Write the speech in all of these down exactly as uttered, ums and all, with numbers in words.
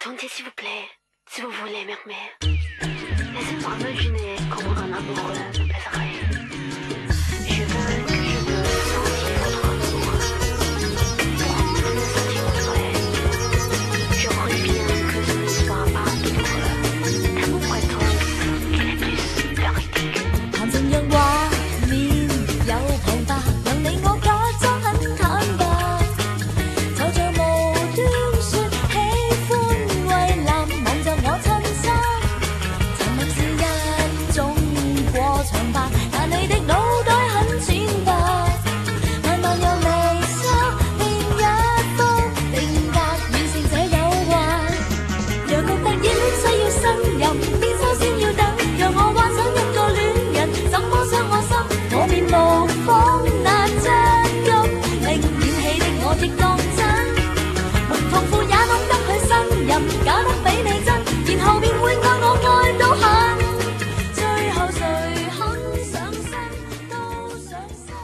Attendez, s'il vous plaît, si vous voulez, mère-mère. Laissez-moi imaginer comment un amoureux me baiserait. Je veux que je veux sentir votre amour. Prendre tous mes sentiments vrais. Je crois bien que ce ne sera pas douloureux. L'amour intense est la plus véridique. 談情讓畫面有旁白，讓你我假裝很坦白，就像無端說喜歡為男望着我襯衫，沉默是一種過場白，但你的腦袋很淺白，慢慢有微笑，另一方定格完成這誘惑，若覺得熱戀需要呻吟，便首先要等，讓我幻想一個戀人怎麼傷我心，我便模仿那張玉令演戲的我亦當真，沒痛苦也懂得去呻吟，假得比你真，然後便會愛我愛到恨，最後誰肯上身都上身。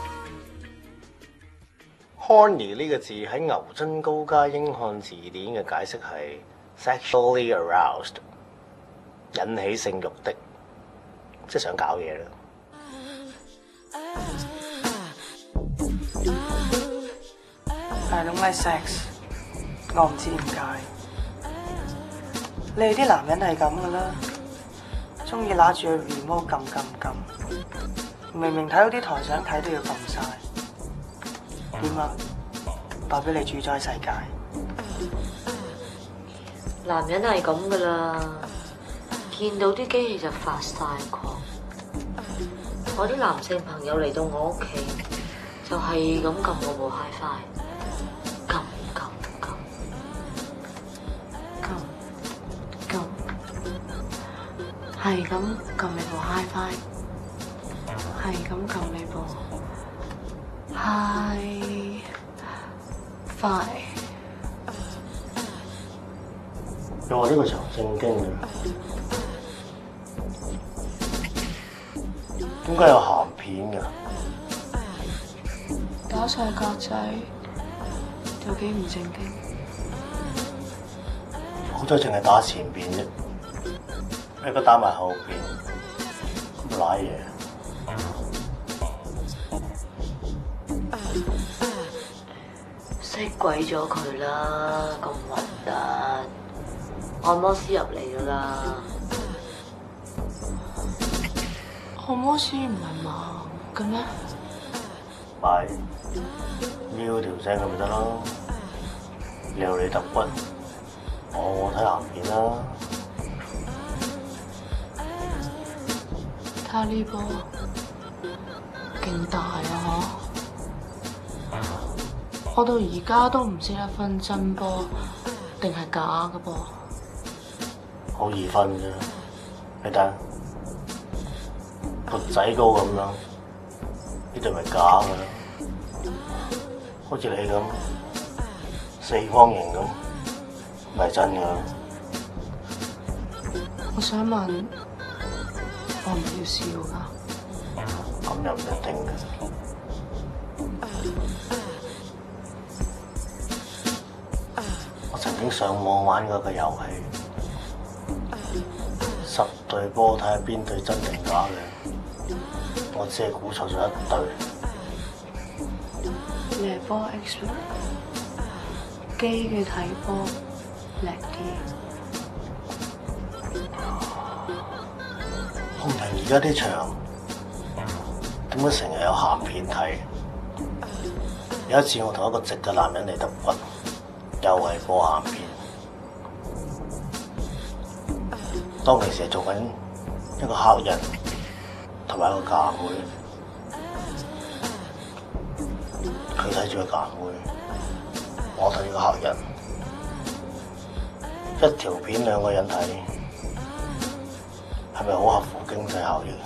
Horny 呢個字喺牛津高階英漢字典嘅解釋係 sexually aroused， 引起性慾的，即係想搞嘢啦。 I don't like sex， 我唔知點解。你哋啲男人係咁噶啦，中意揦住個 remote 撳撳撳，明明睇到啲台想睇都要撳晒。點啊？代表你主宰世界。 男人係咁噶啦，見到啲機器就發晒狂。我啲男性朋友嚟到我屋企，就係咁撳我部 HiFi， 撳撳撳撳撳，係咁撳你部 HiFi， 係咁撳你部 HiFi。 又話呢個場正經嘅，點解有鹹片㗎？ 打晒格仔，有幾唔正經？ 好彩淨係打前邊啫，如果打埋後邊，咁賴嘢。 識鬼咗佢啦，咁核突！按摩師入嚟㗎啦。 按摩師唔係盲嘅咩？ 咪瞄條聲咁咪得咯，撩你揼骨，我我睇鹹片啦。 睇呢波勁大啊！嗬，我到而家都唔識得分真波定係假嘅噃。 好易分啫，你睇個仔高咁樣，呢對咪假嘅咯？好似你咁四方形咁，咪真嘅。 我想問，我唔要笑㗎？ 咁又唔一定嘅。我曾經上網玩過個遊戲，十對波睇下邊對真定假嘅，我只係估錯咗一對。 你係波 expert， 機嘅睇波叻啲。 我唔明而家啲場點解成日有鹹片睇？有一次我同一個直嘅男人嚟揼骨，又係播鹹片。當其時係做緊一個客人同埋一個假妹，佢睇住個假妹，我睇住個客人，一條片兩個人睇，係咪好合乎經濟效益？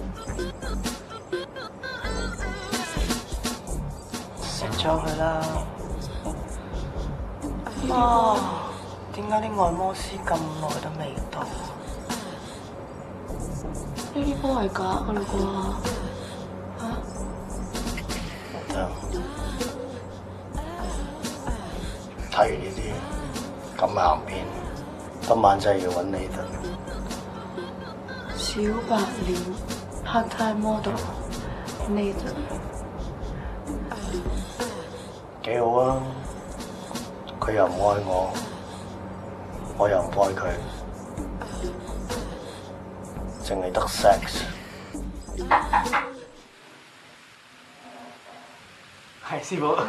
食咗佢啦！哇，點解啲按摩師咁耐都未到？呢啲波係假㗎啦啩？嚇？ 睇完呢啲咁鹹片， 今晚真係要揾你得。 小白臉 part time model Nathan 幾好啊！佢又唔愛我，我又唔愛佢，淨係得 sex。 係師傅。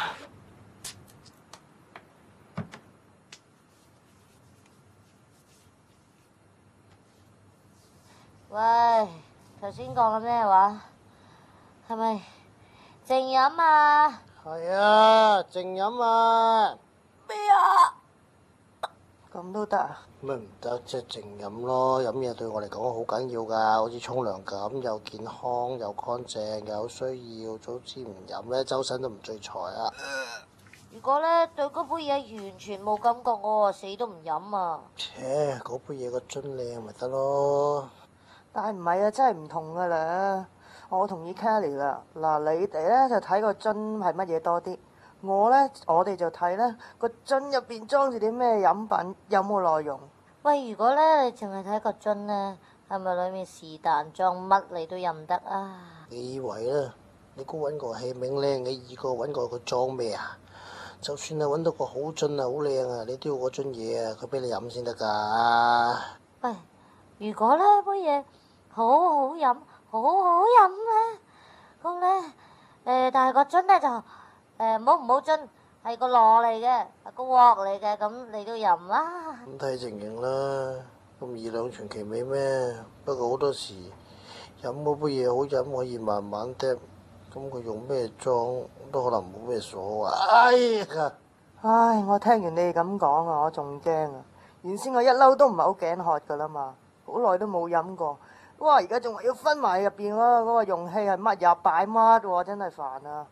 喂，頭先講緊咩話？係咪靜飲啊？ 係啊，靜飲啊！ 咩啊？ 咁都得啊？ 咩唔得啫？靜飲咯，飲嘢對我嚟講好緊要㗎，好似沖涼咁，又健康又乾淨，又有需要。早知唔飲咧，周身都唔聚財啊！ 如果咧對嗰杯嘢完全冇感覺，我話死都唔飲啊！ 切，嗰杯嘢個樽靚咪得咯。 但係唔係啊，真係唔同㗎啦。我同意 Kelly 啦。嗱，你哋咧就睇個樽係乜嘢多啲，我咧我哋就睇咧個樽入邊裝住啲咩飲品，有冇內容。 喂，如果咧你淨係睇個樽咧，係咪裡面是但裝乜你都飲得啊？ 你以為啦？你估揾個器皿靚嘅易過揾個佢裝咩啊？就算係揾到個好樽啊，好靚啊，你都要嗰樽嘢啊，佢俾你飲先得㗎。 喂，如果咧杯嘢好好飲，好好飲咧，咁咧誒，但係個樽咧就誒唔好唔好樽，係個螺嚟嘅，係個鑊嚟嘅，咁你都飲啦。 咁睇情形啦，咁二兩全其美咩？不過好多時飲嗰杯嘢好飲，可以慢慢嗒，咁佢用咩裝都可能冇咩所謂。哎呀！ 唉，我聽完你哋咁講啊，我仲驚啊！原先我一嬲都唔係好頸渴㗎啦嘛，好耐都冇飲過。哇！而家仲話要分埋入邊嗰嗰個容器係乜又擺乜喎，真係煩啊！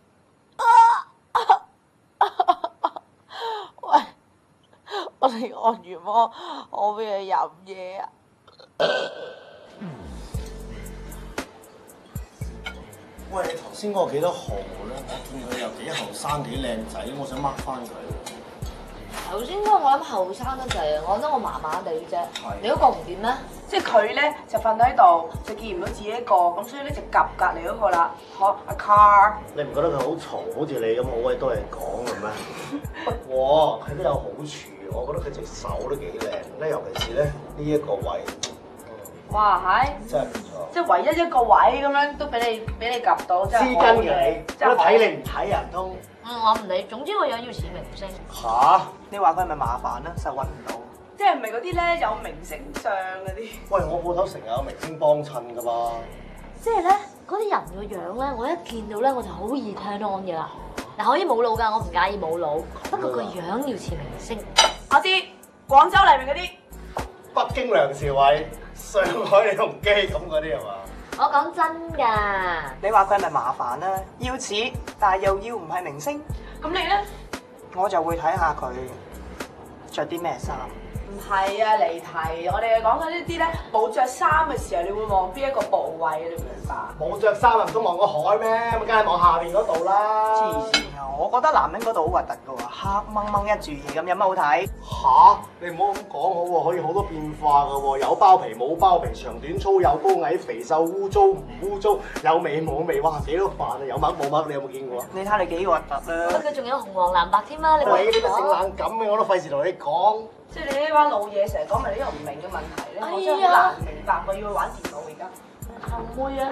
喂，我哋按完摩，我俾佢飲嘢啊！ 喂，你頭先嗰個幾多號咧？我見佢又幾後生幾靚仔，我想 mark 翻佢。 頭先嗰個我諗後生得滯啊，我覺得我麻麻地啫。你嗰個唔掂咩？ 即係佢咧就瞓喺度，就見唔到自己一個，咁所以咧就夾隔離嗰個啦。好，阿 Car， 你唔覺得佢好嘈，好似你咁好鬼多嘢講嘅咩？不過佢都有好處，我覺得佢隻手都幾靚咧，尤其是咧呢一個位。 哇係， 真係唔錯。 即係唯一一個位咁樣都俾你俾你夾到，真係黐筋嘅你， 真係我睇你唔睇人通。 嗯，我唔理，總之個樣要似明星。 吓？ 你話佢係咪麻煩啊？實揾唔到。 即係唔係嗰啲咧有明星相嗰啲？ 喂，我鋪頭成日有明星幫襯噶嘛。 即係咧，嗰啲人個樣咧，我一見到咧我就好易 turn on 嘅啦。嗱，可以冇腦㗎，我唔介意冇腦，不過個樣要似明星。 我知廣州黎明嗰啲。 北京梁朝偉、上海李龍基咁嗰啲係嘛？ 我講真㗎。 你話佢係咪麻煩啊？要似，但係又要唔係明星， 咁你咧？ 我就會睇下佢着啲咩衫。 唔係啊，離題！我哋講緊呢啲咧，冇着衫嘅時候，你會望邊一個部位？你明唔明白？ 冇着衫啊，唔通望個海咩？咁梗係望下邊嗰度啦。 黐線啊！我覺得男人嗰度好核突㗎喎，黑掹掹一住嘢咁，有乜好睇？ 吓？你唔好咁講好喎，可以好多變化㗎喎，有包皮冇包皮，長短粗有高矮，肥瘦污糟唔污糟，有味冇味，哇幾多飯啊！有乜冇乜，你有冇見過啊？ 你睇你幾核突喂， 啦！ 佢仲有紅黃藍白添啦，你喂，呢啲講性冷感嘅我都費事同你講。 即係你呢班老嘢成日講埋呢個唔明嘅問題咧， 哎呀我真係好難明白。我要去玩電腦而家。 後妹啊！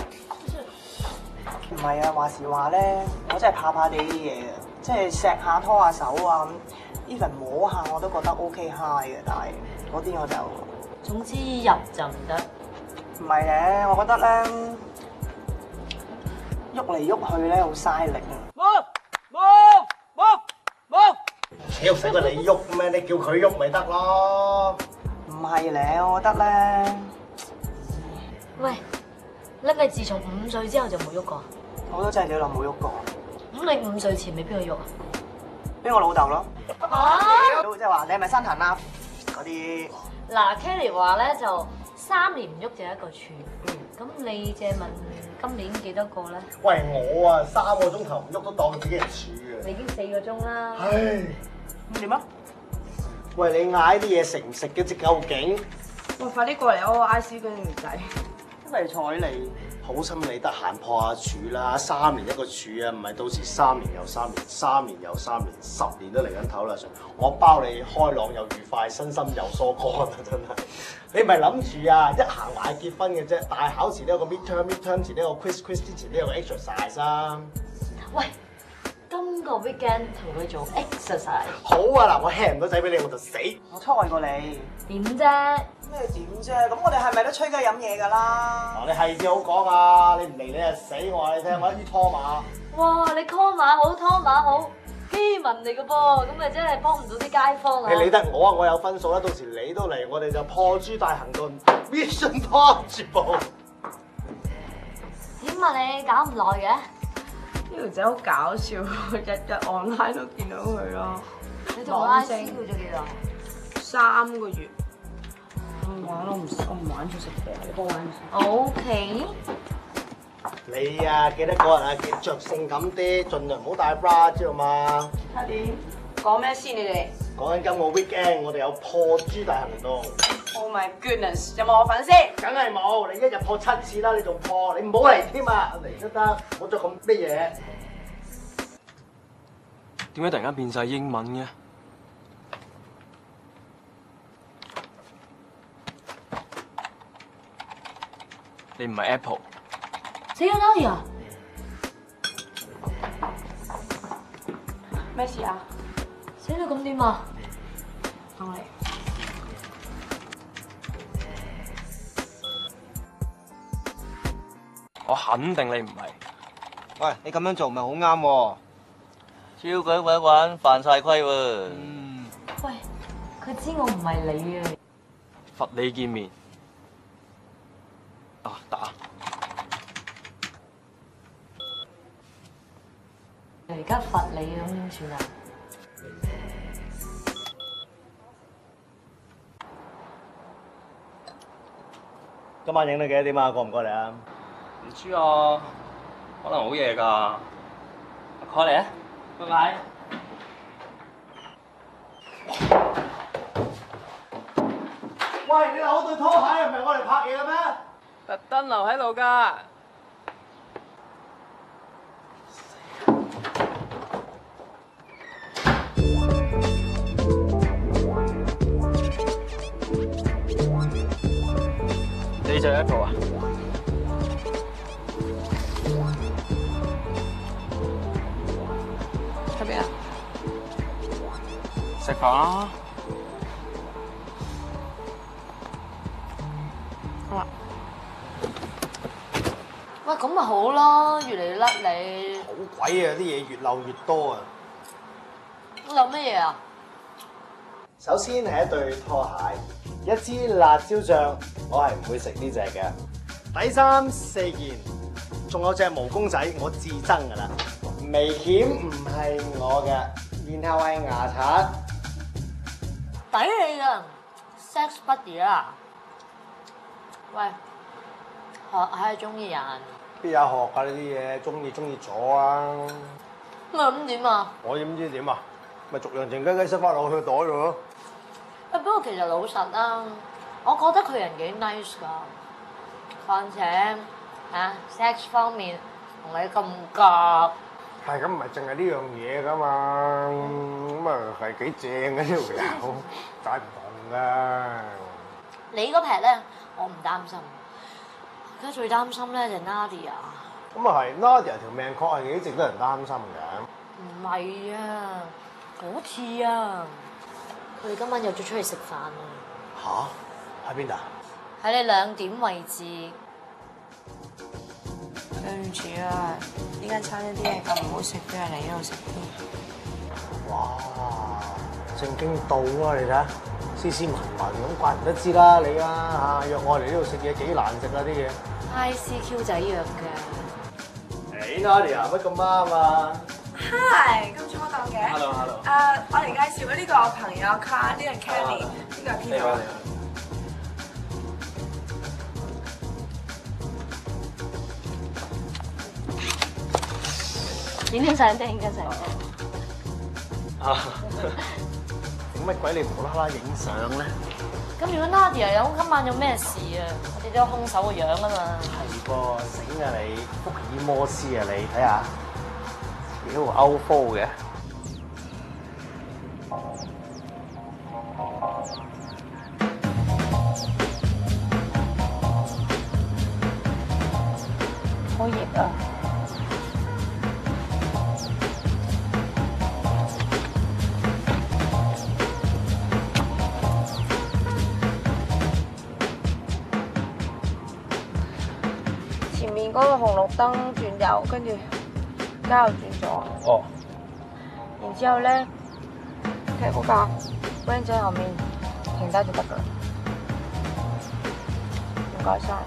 唔係啊，話時話咧，我真係怕怕地啲嘢嘅，即係錫下拖下手啊咁，even 摸下我都覺得 OK high 嘅，但係嗰啲我就總之入就唔得。 唔係嘅，我覺得咧喐嚟喐去咧好嘥力啊！ 冇冇冇冇！ 屌使鬼你喐咩？你叫佢喐咪得咯。 唔係咧，我覺得咧， 喂，你咪自從五歲之後就冇喐過？ 我都真係幾耐冇喐過， 咁你五歲前咪邊個喐啊？ 俾我老豆咯。 啊！ 即係話你係咪身痕啊？嗰啲嗱 Kelly 話咧就三年唔喐就一個處，咁你借問今年幾多個咧？ 喂，我啊三個鐘頭唔喐都當自己係處嘅。 你已經四個鐘啦。 唉， 咁點啊？ 喂，你嗌啲嘢食唔食嘅啫？究竟？ 喂，快啲過嚟我 I C 嗰條仔。 真係睬你，好心你得閒破下處啦，三年一個處啊，唔係到時三年又三年，三年又三年，十年都嚟緊頭啦！我包你開朗又愉快，身心有疏乾啊！真係，你唔係諗住啊，一行埋結婚嘅啫，大考前都有個 midterm，midterm 前都有個 quiz，quiz 之前都有個 exercise 啊！ 喂，今個 weekend 同佢做 exercise。 好啊嗱，我 hand 唔到仔俾你我就死。 我拖過你。 點啫？ 咩點啫？咁我哋係咪都吹雞飲嘢㗎啦？ 嗱，你係至好講啊！你唔嚟你就死，我話你聽，我一於拖馬。 哇！你 call 馬好，拖馬好，基民嚟嘅噃，咁咪真係幫唔到啲街坊啊！ 你理得我啊！我有分數啦，到時你都嚟，我哋就破豬大行動 Mission Possible。 點啊你搞唔耐嘅？ 呢條仔好搞笑，日日 online 都見到佢咯。 你同我 I C 叫咗幾耐？ 三個月。唔玩咯，唔我唔玩出食嘅，你幫我玩先。 O K。 你啊，記得嗰日啊，記着性感啲，盡量唔好戴 bra，知道嘛？ 差啲講咩先？你哋講緊今個 weekend，我哋有破豬大行動。 ？Oh my goodness，有冇我份先？ 梗係冇，你一日破七次啦，你仲破，你唔好嚟添啊！嚟都得，唔好再咁咩嘢。 點解突然間變晒英文嘅？你唔係 Apple。 死咗 Nadia 啊！ 咩事啊？ 死到咁點啊？ 等我嚟。 我肯定你唔係。 喂，你咁樣做唔係好啱喎。 超鬼鬼玩，犯晒規喎。 嗯。 喂，佢知我唔係你啊。 罰你見面。啊，打。 而家罰你咁點算啊？ 今晚影到幾多點啊？過唔過嚟啊？ 唔知啊，可能好夜㗎。過嚟啊！拜拜。 喂，你留對拖鞋係咪我嚟拍嘢嘅咩？ 特登留喺度㗎。 你就 Apple 啊？ 喺邊啊？ 食飯啦。 好啊。 喂，咁咪好咯，越嚟越甩你。 好鬼啊！啲嘢越漏越多啊！ 有乜嘢啊？ 首先係一對拖鞋，一支辣椒醬，我係唔會食呢隻嘅。底衫四件，仲有隻毛公仔，我至憎㗎啦。眉鉗唔係我嘅，然後係牙刷。 抵你㗎 ，sex buddy 啊！喂，學下中意人。 邊有學㗎呢啲嘢？中意中意咗啊！ 咁啊咁點啊？ 我點知點啊？咪逐樣靜雞雞塞翻落去袋度咯。 不過其實老實啊，我覺得佢人幾 nice 㗎。況且啊 sex 方面同你咁夾。 係咁唔係淨係呢樣嘢㗎嘛，咁啊係幾正嘅呢條友，解唔同㗎。 你嗰撇咧，我唔擔心。而家最擔心咧就 Nadia。 咁啊係 ，Nadia 條命確係幾值得人擔心嘅。 唔係啊，嗰次啊，佢哋今晚約咗出去食飯啊。 吓？喺邊度？ 喺你兩點位置。 對唔住啊，呢間餐廳啲嘢咁唔好食，都係嚟呢度食添。 哇！正經到啊，你睇下，斯斯文文咁，怪唔得知啦你啊嚇，約我嚟呢度食嘢幾難食啊啲嘢。 I C Q 仔約嘅。 誒 Nadia 乜咁啱啊 Hi， 咁初檔嘅。 Hello hello。 誒，我嚟介紹呢個朋友卡，呢個 Kelly，呢個係邊個？ 今天想聽，今天想聽。 啊！咁乜鬼你無啦啦影相咧？ 咁如果 Nadia 有今晚有咩事啊？我哋都有兇手個樣啊嘛。 係噃，醒啊你，福爾摩斯啊你，睇下，屌歐科嘅。 好熱啊！前面嗰個紅綠燈轉右，跟住加右轉左。 哦。 然之後咧，喺嗰架 van 仔後面停低就得㗎啦。唔該晒。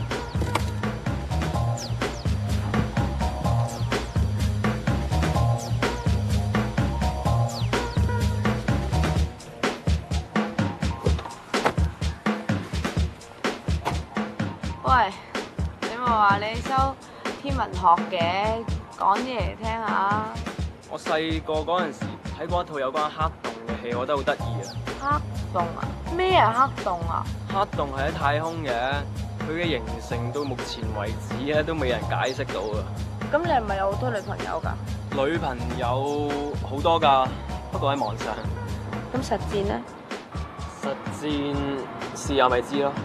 喂，你咪話你修天文學嘅，講啲嚟聽下。 我細個嗰陣時睇過一套有關黑洞嘅戲，我覺得好得意啊！ 黑洞啊？咩係黑洞啊？ 黑洞係喺太空嘅，佢嘅形成到目前為止咧都未人解釋到啊！ 咁你係咪有好多女朋友㗎？ 女朋友好多㗎，不過喺網上。 咁實戰咧？ 實戰試下咪知咯。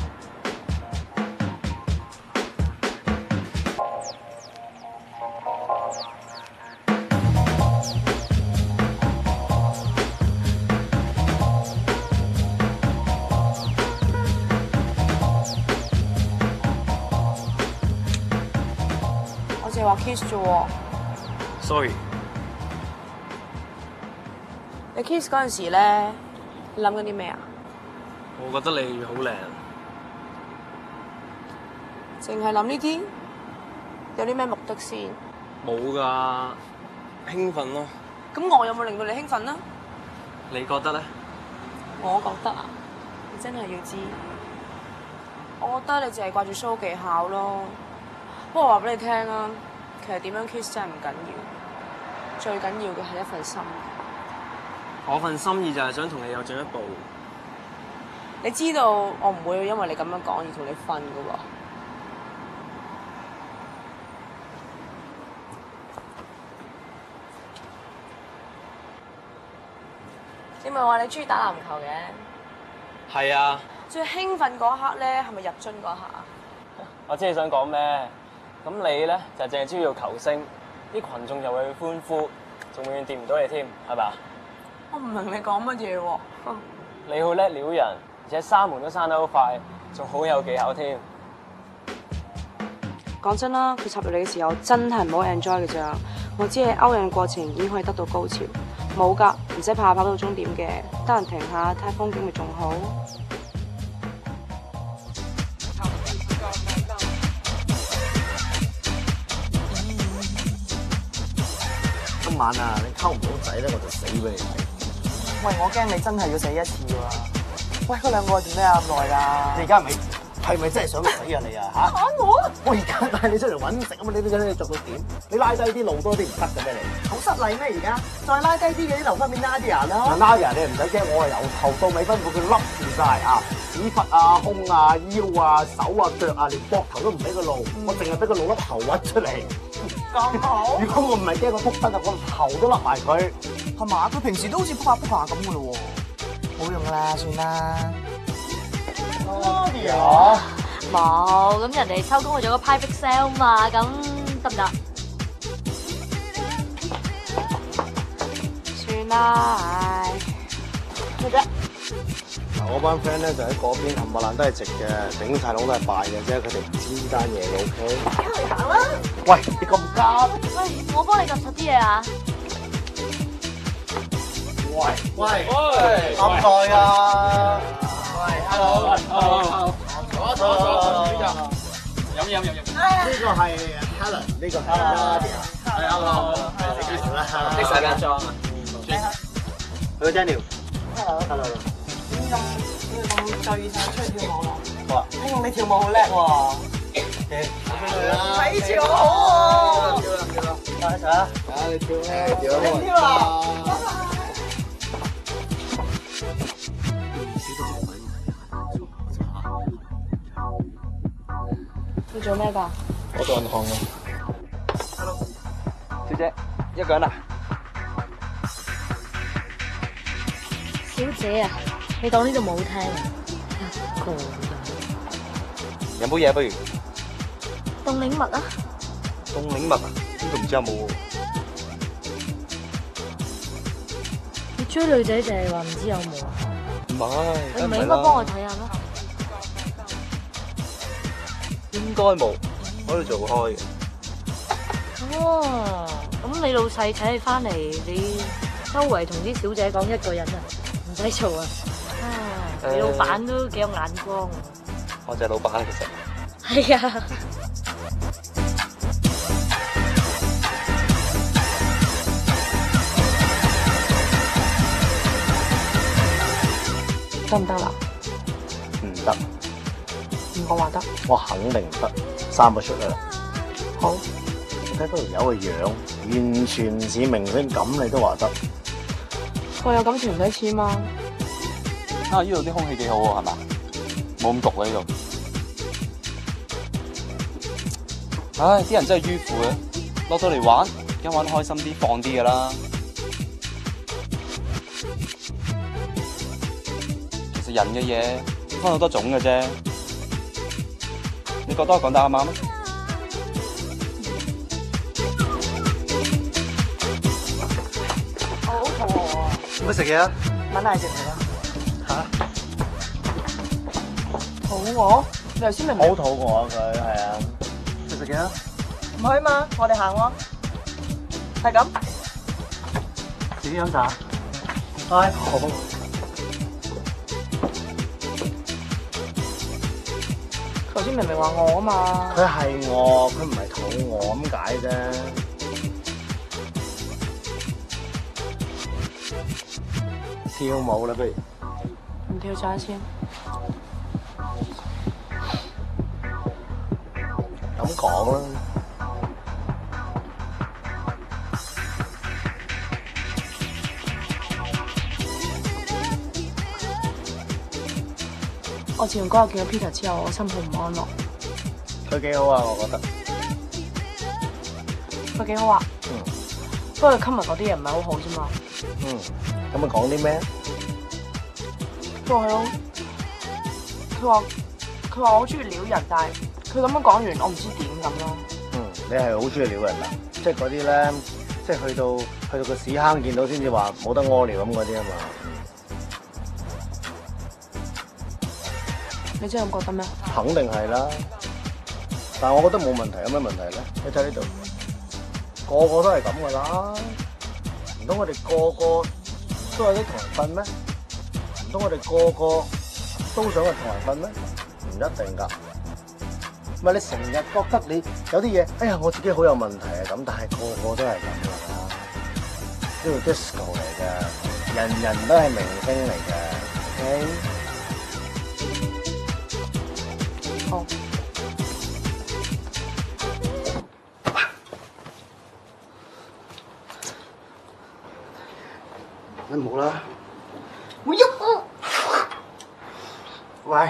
我淨係話 kiss 啫喎。 Sorry。 你 kiss 嗰陣時咧，你諗緊啲咩啊？ 我覺得你好靚。 淨係諗呢啲？有啲咩目的先？ 冇㗎，興奮咯。 咁我有冇令到你興奮啊？ 你覺得咧？ 我覺得啊，你真係要知。我覺得你淨係掛住 show 技巧咯。不過話俾你聽啊，其實點樣 kiss 真係唔緊要，最緊要嘅係一份心。 我份心意就係想同你有進一步。 你知道我唔會因為你咁樣講而同你瞓㗎喎。你咪話你中意打籃球嘅？ 係啊。 最興奮嗰刻咧，係咪入樽嗰刻啊？ 我知你想講咩？咁你咧就淨係中意做球星，啲群眾就會去歡呼，仲永遠掂唔到你添，係咪啊？ 我唔明你講乜嘢喎。 你好叻撩人，而且閂門都閂得好快，仲好有技巧添。 講真啦，佢插入你嘅時候真係唔好 enjoy 嘅咋。我知係勾引過程已經可以得到高潮，冇㗎，唔使怕跑到終點嘅，得閒停下睇風景咪仲好。 今晚啊，你溝唔到仔咧，我就死俾你睇。 喂，我驚你真係要死一次喎！喂，嗰兩個做咩啊咁耐啊？ 你而家係咪係咪真係想死啊你啊嚇？我我而家帶你出嚟揾食啊嘛！你都你做到點？你拉低啲路多啲唔得嘅咩你？好失禮咩而家？再拉低啲嘅啲留翻俾 Nadia 啦。Nadia 你唔使驚，我係由頭到尾吩咐佢笠住晒啊！屎忽啊、胸啊、腰啊、手啊、腳啊，連膊頭都唔俾佢露，我淨係俾佢露粒頭屈出嚟。咁好？如果我唔係驚佢仆身啊，我頭都笠埋佢。 係嘛？佢平時都好似撲下撲下咁嘅咯喎。冇用啦，算啦。 Nadia 冇，咁人哋收工去咗個 private sale 嘛，咁得唔得？ 算啦，唉，咩啫？ 嗱，我班 friend 咧就喺嗰邊，冚唪唥都係直嘅，頂晒籠都係敗嘅啫，佢哋唔知呢單嘢嘅 ，OK？ 交你行啦！ 喂，你咁急？ 喂，我幫你撳實啲嘢啊！ 喂喂喂，咁耐啊！喂 ，hello，hello，坐坐坐，飲飲飲飲。呢個係 Helen， 呢個係 Nadia。係 hello， 係介紹啦。的士間裝啊。佢個 Daniel。hello，hello。 點咁點咁醉晒出去跳舞啦？ 哇！ 聽講你跳舞好叻喎。睇住我好喎。跳啦跳啦，跳一齊啊！啊，你跳咩？跳啊！ 你做咩㗎？ 我做銀行嘅。 小姐，一個人啊？ 小姐啊，你當呢度冇聽啊？一個人。 飲杯嘢不如？ 凍檸蜜啊？ 凍檸蜜啊？呢度唔知有冇喎。 你追女仔就係話唔知有冇啊？ 唔係， 你唔係應該幫我睇下咩？ 應該冇，我喺度做開嘅。 哦，咁你老細請你翻嚟，你周圍同啲小姐講一個人啊，唔使做啊。啊，你老闆都幾有眼光啊。 我就係老闆其實。 係啊。 得唔得啦？ 唔得， 唔講話得。 我肯定唔得，三個出嚟啦。 好。 你睇嗰條友嘅樣，完全唔似明星，咁你都話得？ 我有感情唔使錢嘛。 啊！呢度啲空氣幾好喎，係嘛？冇咁焗啊呢度。唉，啲人真係迂腐嘅，落到嚟玩，梗玩得開心啲，放啲㗎啦。其實人嘅嘢分好多種嘅啫。你覺得我講得啱唔啱啊？ 我好肚餓啊！ 有乜食嘢啊？ 揾奶食嚟啦。 嚇？ 肚餓？你頭先明明好肚餓啊佢，係啊。 去食嘢啊？ 唔去嘛，我哋行喎。係咁。 自己飲茶。 唉，好。 頭先明明話餓啊嘛。 佢係餓，佢唔係肚餓咁解啫。跳舞啦，不如。 唔跳晒先。 咁講啦。 我自從嗰日見到 Peter 之後，我心好唔安樂。 佢幾好啊，我覺得。 佢幾好啊？ 嗯。 不過佢今日嗰啲嘢唔係好好啫嘛。 嗯。咁咪講啲咩？ 佢話佢好，佢話佢話我好中意撩人，但係佢咁樣講完，我唔知點咁咯。 嗯，你係好中意撩人啊？即係嗰啲咧，即係去到去到個屎坑見到先至話冇得屙尿咁嗰啲啊嘛。 你真係咁覺得咩？ 肯定係啦，但係我覺得冇問題，有咩問題咧？你睇呢度，個個都係咁噶啦，唔通我哋個個都有啲同人瞓咩？唔通我哋個個都想去同人瞓咩？唔一定㗎。唔係你成日覺得你有啲嘢，哎呀我自己好有問題啊咁，但係個個都係咁㗎啦。呢度 disco 嚟㗎，人人都係明星嚟㗎 ，OK？ 好。 你唔好啦。我喐啊！喂。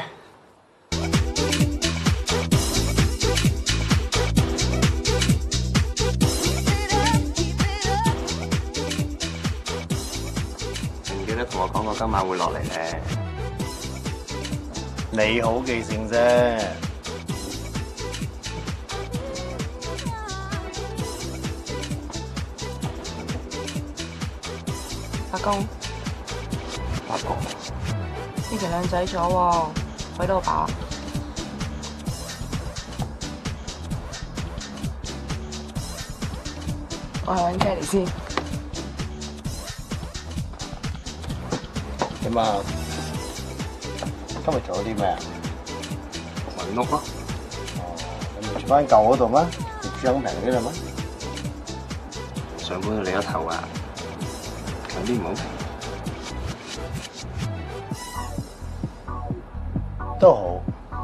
唔記得同我講過今晚會落嚟咧。 你好記性啫。 阿公， 阿公， 呢期靚仔咗喎，鬼到飽。我係揾 Kelly 先。 點啊？今日做咗啲咩啊？ 揾屋咯。 哦，你唔住翻舊嗰度咩？業主肯平啲啦咩？ 上搬到你嗰頭啊！有啲唔好平。 都好。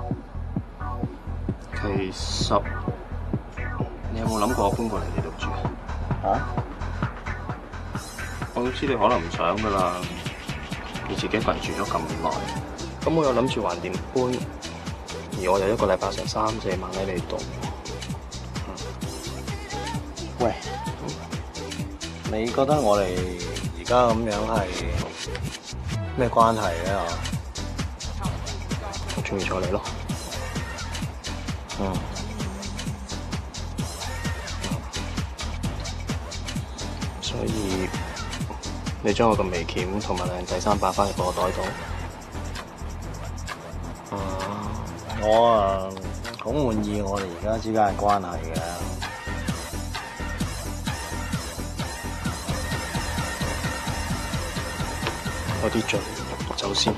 其實你有冇諗過我搬過嚟呢度住啊？ 嚇？ 我都知你可能唔想噶啦， 你自己一個人住咗咁耐，咁我又諗住還掂搬，而我有一個禮拜成三四萬喺你度。 嗯、喂，你覺得我哋而家咁樣係咩關係咧？ 我中意咗你咯。 嗯。 所以你將我個眉鉗同埋靚仔衫擺翻入個袋度。 啊，我啊好滿意我哋而家之間嘅關係嘅。 有啲醉，走先。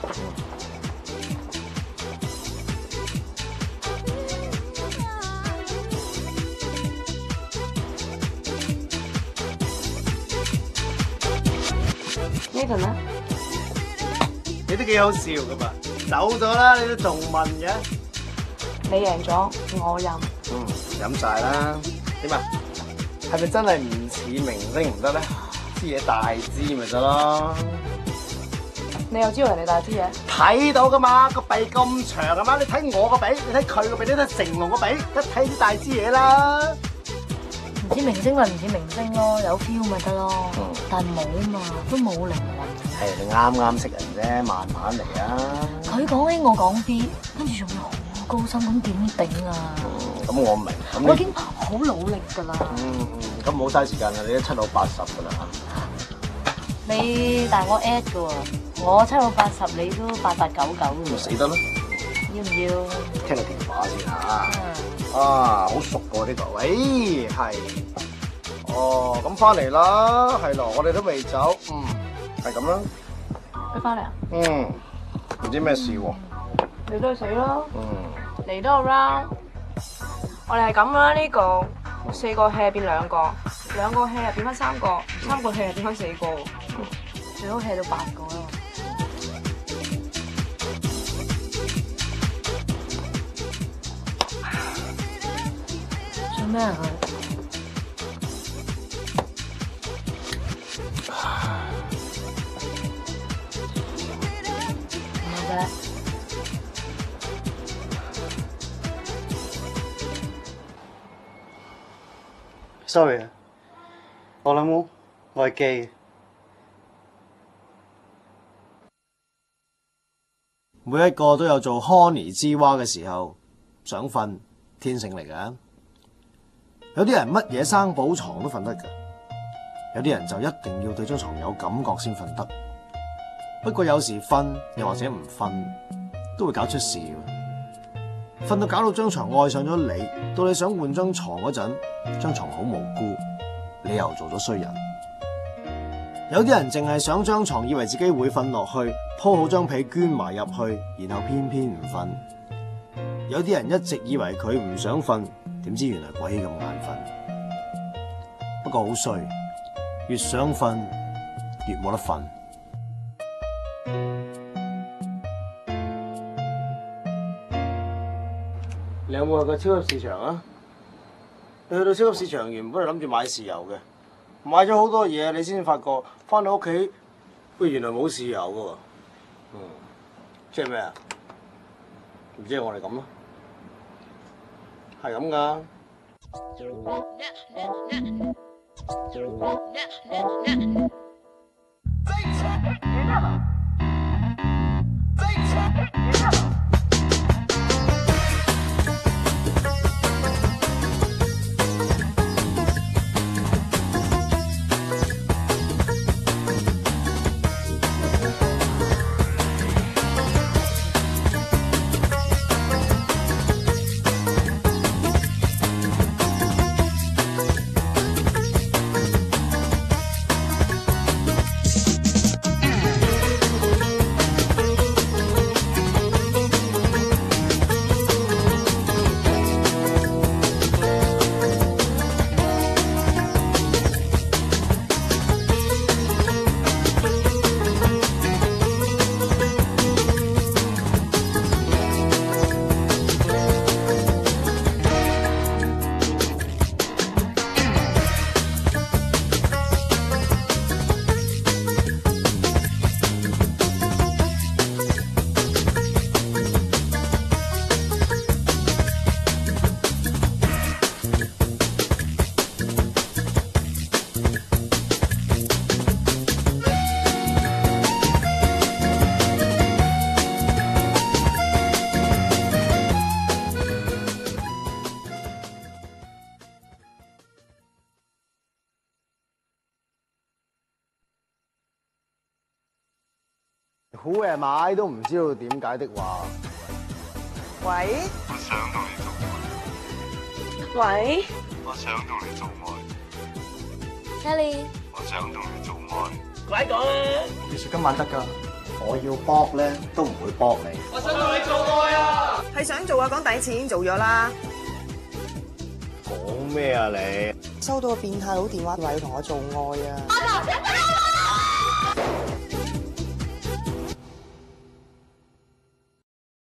Nathan 咧， 你都幾好笑噶嘛？走咗啦，你都仲問嘅？ 你贏咗，我飲。 嗯，飲晒啦。點啊？係咪真係唔似明星唔得咧？支嘢大支咪得咯。 你又知道人哋大支嘢？ 睇到噶嘛，個鼻咁長啊嘛！你睇我個鼻，你睇佢個鼻，你睇成龍個鼻，一睇啲大支嘢啦。 唔似明星咪唔似明星咯，有 feel 咪得咯。嗯、但係冇啊嘛，都冇靈魂。 係你啱啱識人啫，慢慢嚟啊。佢講 A 我講 B， 跟住仲要好高深，咁點頂啊？ 咁、嗯、我明。 我已經好努力㗎啦。 嗯嗯，咁冇嘥時間啦，你都七老八十㗎啦。 你大我 at 㗎喎，我七老八十，你都八八九九㗎。 咪死得咯！ 要唔要？ 聽個電話先嚇。嗯、啊，好熟喎呢個，喂，係。哦，咁翻嚟啦，係咯，我哋都未走，嗯，係咁啦。 你翻嚟啊？ 嗯，唔知咩事喎。 你都去死咯。 嗯。 嚟多個 round，我哋係咁啦，呢個四個 hea 變兩個，兩個 hea 又變翻三個，三個 hea 又變翻四個，最好 hea 到八個咯。 做咩啊佢？冇嘅。 Sorry 啊，我諗我我係 gay。每一個都有做 honey 之蛙嘅時候，想瞓天性嚟㗎。有啲人乜嘢生寶床都瞓得㗎，有啲人就一定要對張床有感覺先瞓得。不過有時瞓又或者唔瞓都會搞出事嘅。瞓到搞到張床愛上咗你，到你想換張床嗰陣，張床好無辜，你又做咗衰人。有啲人淨係想張床，以為自己會瞓落去，鋪好張被捐埋入去，然後偏偏唔瞓。有啲人一直以為佢唔想瞓，點知原來鬼咁眼瞓。不過好衰，越想瞓越冇得瞓。你有冇去過超級市場啊？你去到超級市場原本係諗住買豉油嘅，買咗好多嘢，你先發覺翻到屋企，喂，原來冇豉油㗎喎。嗯，即係咩啊？唔知係我哋咁咯，係咁噶。 Who am I都唔知道點解的話。 喂？ 我想同你做愛。 喂？ 我想同你做愛。 Kelly， 我想同你做愛。 快講啊！ 其實今晚得㗎，我要搏咧都唔會搏你。 我想同你做愛啊！ 係想做啊，講第一次已經做咗啦。 講咩啊你？ 收到個變態佬電話話要同我做愛啊！